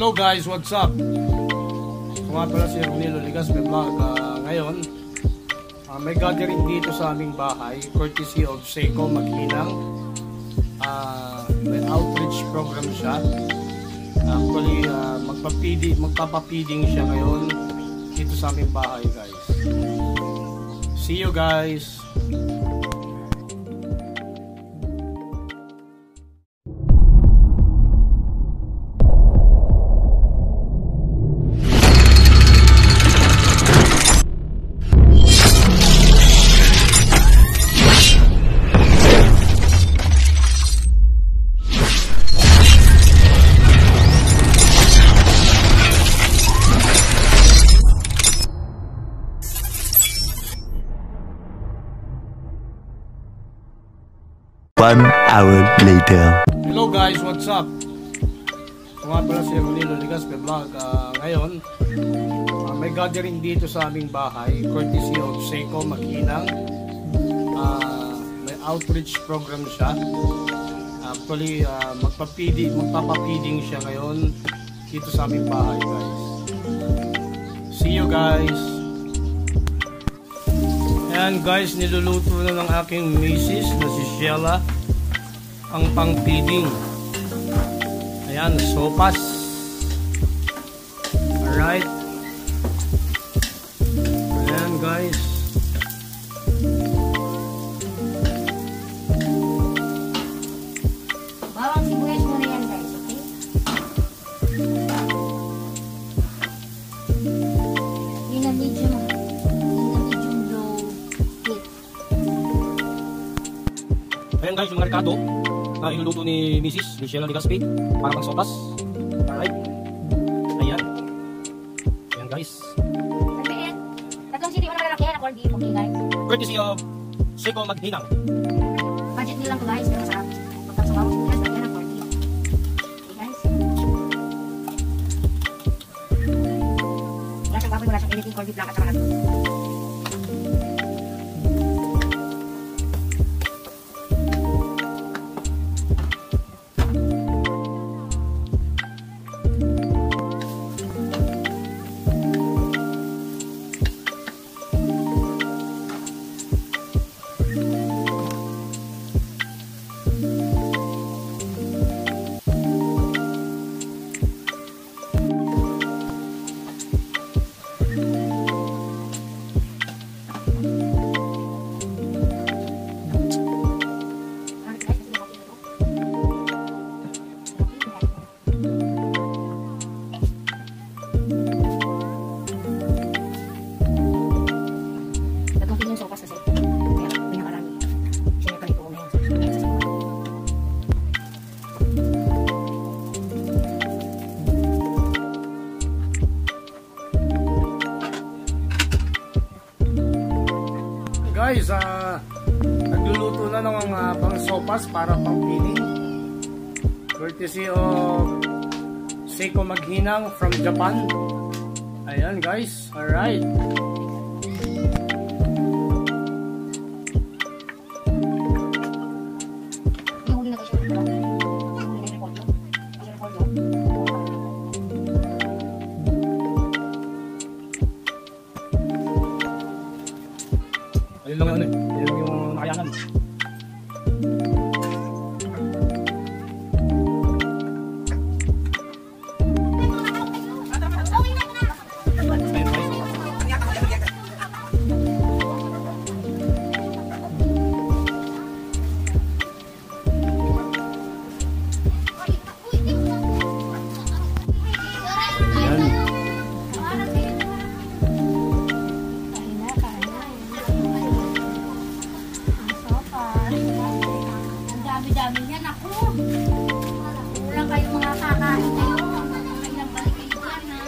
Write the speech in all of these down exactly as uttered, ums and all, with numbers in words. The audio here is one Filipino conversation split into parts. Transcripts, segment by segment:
Hello guys, what's up? So nga pala si Ronilo Ligas may vlog. Uh, ngayon, uh, may gathering dito sa aming bahay, courtesy of Seiko Maghinang. Uh, may outreach program siya. Actually, uh, magpapidi, magpapapiding siya ngayon dito sa aming bahay guys. See you guys! One hour later. Hello guys, what's up? So nga pala si Ronilo Ligas may vlog. Uh, ngayon, uh, may gathering dito sa aming bahay, courtesy of Seiko Maghinang. Uh, may outreach program siya. Actually, uh, magpapidi, magpapapiding siya ngayon dito sa aming bahay guys. See you guys! Ayan guys, niluluto na ng aking misis na si Sheila ang pang-feeding. Ayan, sopas. Alright. Ayan guys. Bawang sibuyas muna yan guys, okay? Yun ang medium. Ayan guys, yung marikado na iluluto ni Missus Luciana Ligaspi para pang sopas. Alright. Ayan. Ayan guys. Sabihin, tatlong sili mo na malalaki yan, corned beef, okay guys? Courtesy of Seiko Maghinang. Budget nyo lang to guys, pero sarap. Pagkang sa bawang sibuyas, lagyan ng corned beef. Okay guys? Wala siyang baboy, wala siyang anything, corned beef lang at saka natin. Guys, uh, nagluluto na ng mga pang sopas para pang feeding. Courtesy of Seiko Maghinang from Japan. Ayan guys, alright. Ayun lang ano eh. Ayun lang yung nakayangan. Dami yan ako. Kulang kayo mga kakain kayo. Ilang balik kayo dyan ha.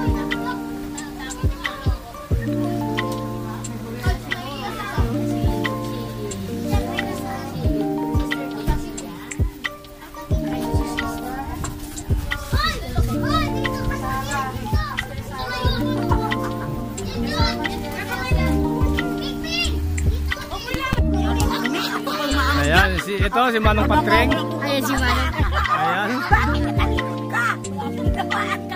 Ayan, si, ito si Manong Patreng. Ayan si Manong. Ayan.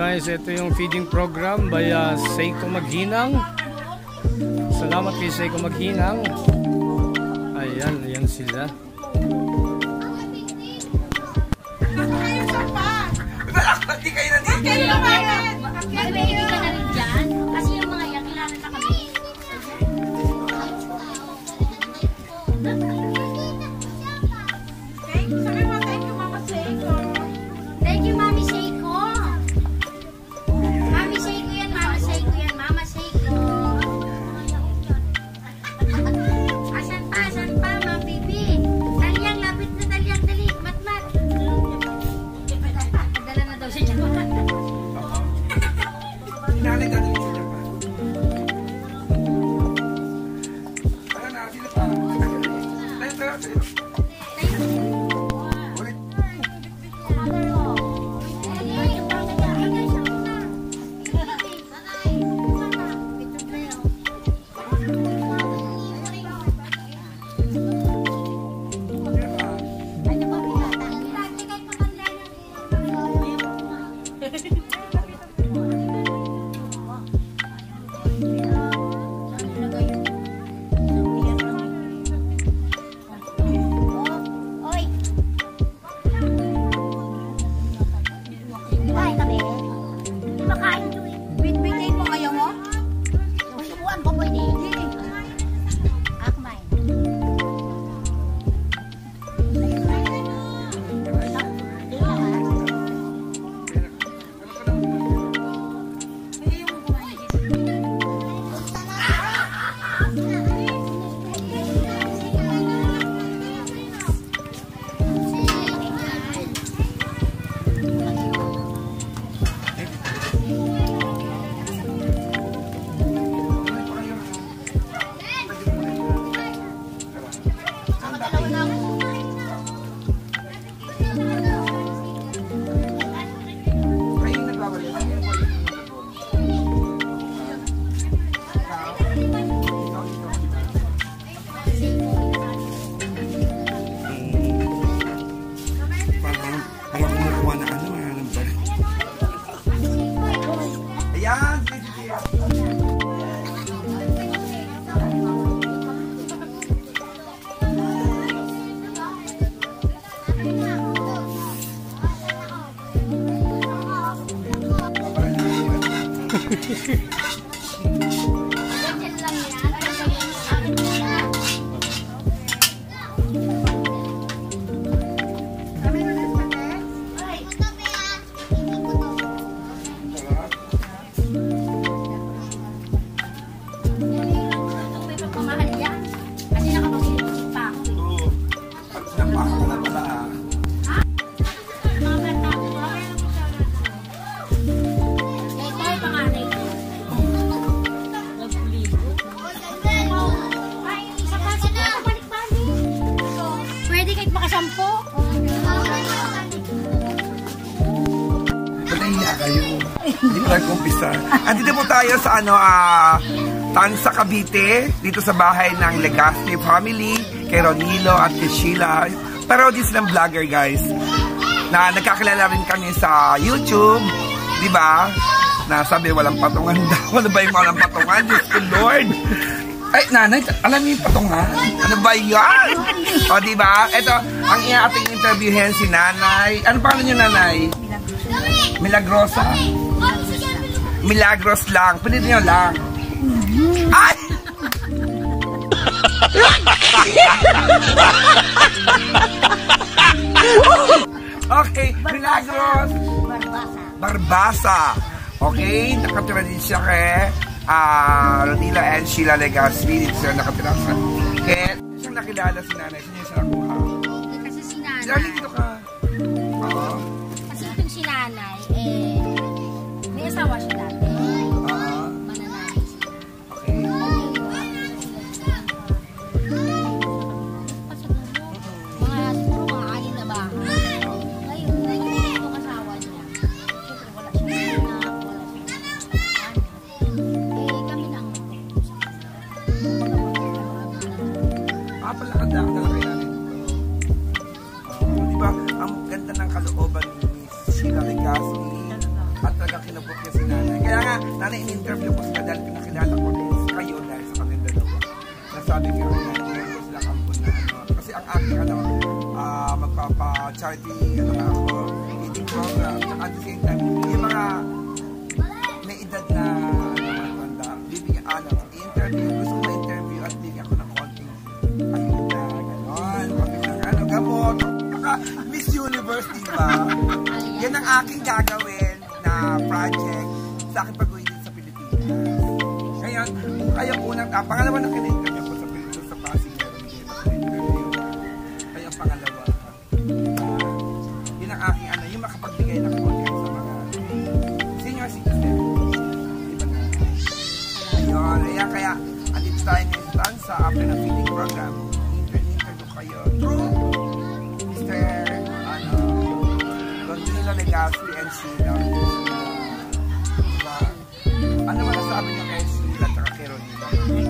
guys, ito yung feeding program by uh, Seiko Maghinang. Salamat kay Seiko Maghinang. Ayan, ayan sila. Hindi kayo na dito. Mag-baby ka na rin dyan. Kasi yung mga yan, kailangan na kami. Thank you. Sabi mo, thank you, Mama Seiko. Thank you, Mami Seiko. Mami Seiko yan, Mama Seiko yan, Mama Seiko. Asan pa, asan pa, Mama Bibi? Talyang, lapit na talyang, dali, mat-mat. Dala na daw siya dyan. Nanay ka din siya pa. Ano na, sila pa. Tayo, tayo, tayo. Ulit. Oy! Kain kami. Di ba kain ito eh? Bit-bitin mo ayaw mo? Subuan ko pwede. Ah, kumain. Kayo yung nagbabalik. Parang, parang kumukuha na ano, ano ba? Ayan, sige, sige. Ganyan lang yan. Kami na lang sa te. Ay! May pagmamahal yan. Kasi nakapag-ilusip pa ako. Oo. At sinapaka ka na pala ah. Mga bata ko. Eh, tayo panganay ko. Ay, isa pa, isa pa, balik-balik. Pwede kahit makasampo. Patahiya kayo. Hindi ko nag-umpisa. Andito po tayo sa ano, ah, Tansa, Cavite. Dito sa bahay ng Legazpi family. Kay Ronilo at kay Sheila. Pero di silang vlogger, guys. Na nagkakilala rin kami sa YouTube. Di ba? Na sabi walang patungan daw. Ano ba yung walang patungan? Diyos ko, Lord. Ay, nanay, alam niyo yung patungan? Ano ba yan? O, di ba? Ito, ang ating interviewin si nanay. Ano pa niyo, nanay? Milagrosa. Milagros lang. Pilit niyo lang. Ay! Okay, Milagros. Barbasa. Okay, nakatira din siya kay uh, Ronila and Sheila Legazpi. Dito sila nakatira sa... Kaya, siyang nakilala si nanay. Saan niya siya nakuha? Eh, kasi si nanay. Lali, dito ka. Oo. Kasi itong si nanay, eh, may asawa siya dati. Oo. Mananay siya. Okay. Mga siguro mga anim na bahay. Ngayon, ngayon itong asawa niya. Siyempre wala siyang anak, wala siyang ano. Eh, kami lang. Ah, pala ka talaga yan. Uh, di ba, ang ganda ng kalooban ni Sheila Legazpi at talaga nga, nanay, in-interview ko sila dahil pinakilala ko kayo dahil sa kanilang dalawa. Nasabi ko, na sila kampon na ano. Kasi ang aking, ano, uh, magpapa-charity, ano nga ako, eating program, at the same time, yung mga may edad na matanda, bibigyan, ano, i-interview, gusto ko ma-interview at bigyan ko ng konting ayuda, gano'n, konting ng ano, gamot, Miss Universe, diba? Yan ang aking gagawin na project sa aking pag-uwi sa Pilipinas. Ngayon, kung kayo unang, ah, pangalawa na kina-interview ko sa Pilipinas sa Pasig, interview, ay ang pangalawa. Uh, yun ang aking, ano, yung makapagbigay ng konti sa mga senior citizen. Diba na? Ayun, ayan, kaya, andito tayo ngayon sa after na feeding program. Interview kayo through Mister ano, Ronilo Legaspi and Sheila. Diba? Ano man nasabi niya kay Sheila at kay Ronilo?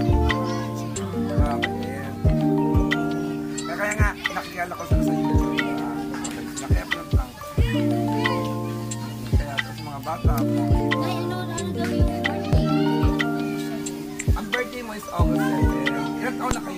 Okay. Kaya, kaya nga, nakikala ko sila sa YouTube. Kaya pa lang lang. Kaya sa mga bata. Nay, ano, ano daw yung birthday? Ang birthday mo is August seventh. Ilang taon na kayo?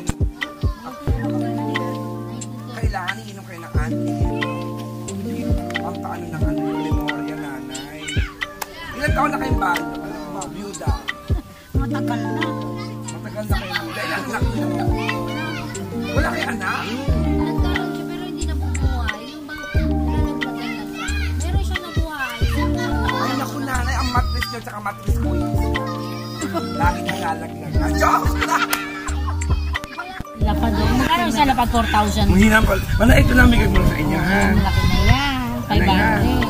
Kailangan iinom kayo ng auntie. Ang paano ng ano yung memorya, nanay. Ilang taon na kayong bago? Ano, byuda? Matagal na. Matagal na kayong byuda. Ilang anak nyo? Wala kayong anak? Nagkaroon siya pero hindi nabubuhay. Yung bang nalaglagan na siya. Meron siya nabuhay. Ay, naku nanay, ang matris nyo tsaka matris ko yun. Lagi nalalaglag. Ah, joke na! Lapad doon. Magkano siya lapad four thousand? Ang hinang pala. Wala, ito lang bigay mo sa inyo, ha? Ang laki na yan. five hundred.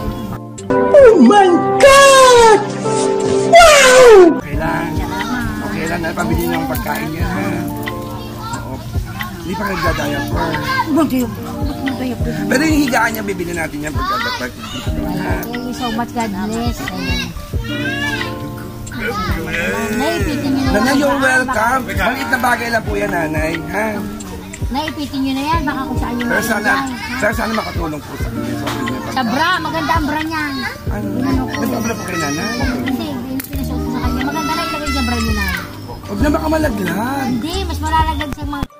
Okay lang. Okay lang, na pabili nyo ang pagkain niya, ha? Oo. Hindi pa nagdadiaper. Pero yung higaan niya, bibili natin yan pagkadapat. Thank you so much. God bless. Naipitin nyo na yan. Nanay, you're welcome. Maliit na bagay lang po yan, nanay, ha? Naipitin nyo na yan. Baka kung saan yung Pero sana, mailagay. sana, sana makatulong po sa inyo. Sa bra. Maganda ang bra niyan. Ano? Nagpapala po kay nanay? Hindi. Pinasuot ko sa kanya. Maganda na ilagay sa bra niyo na. Huwag na baka malaglag. Hindi. Mas malalagdag sa mga